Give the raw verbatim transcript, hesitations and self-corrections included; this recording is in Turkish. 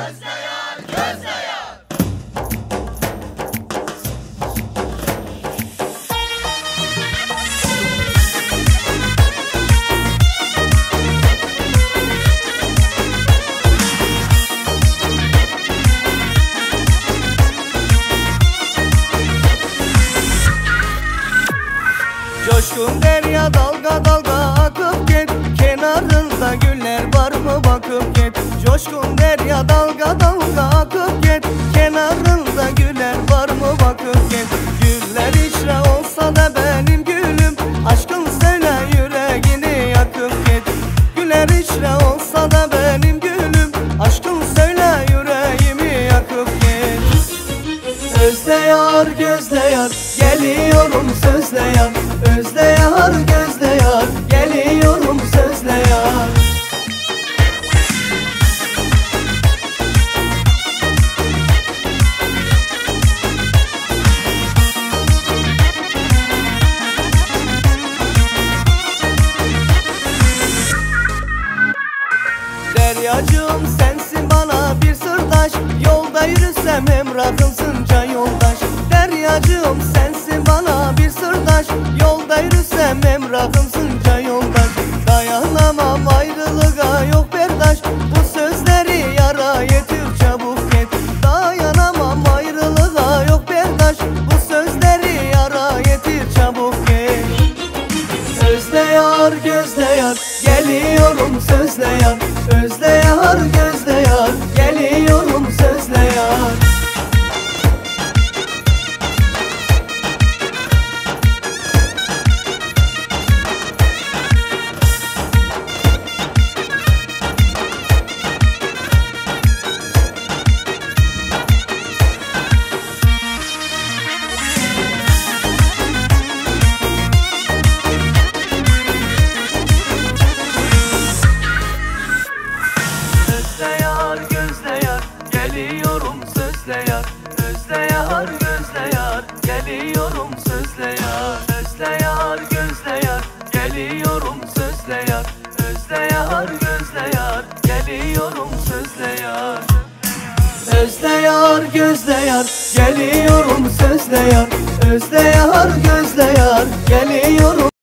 Gözde yar, gözde yar. Coşkun derya dalga dalga akıp git, kenarında güller var mı bakıp git. Coşkun derya dalga dalga akıp git, kenarında güller var mı bakıp git. Güller içre olsa da benim gülüm, aşkın söyle yüreğini yakıp git. Güller içre olsa da benim gülüm, aşkın söyle yüreğimi yakıp git. Özde yar, gözde yar, geliyorum sözle yar. Özde yar, gözde yar, geliyorum sözle yar. Deryacığım sensin bana bir sırdaş, yolda yürüsem emrahımsınca yoldaş. Deryacığım sensin bana bir sırdaş, yolda yürüsem emrahımsınca yoldaş. Dayanamam ayrılığa yok berdaş, bu sözleri yara yetir çabuk et. Dayanamam ayrılığa yok berdaş, bu sözleri yara yetir çabuk et. Özde yar, gözde yar, geliyorum sözle yar. Özde yar, gözde yar, geliyorum sözle yar. Geliyorum sözle yar, özle yar, gözle yar, geliyorum sözle yar. Özle yar, gözle yar, geliyorum sözle yar. Özle yar, gözle yar, geliyorum sözle yar. Özle yar, gözle yar, geliyorum sözle yar. Özle yar, gözle yar, geliyorum.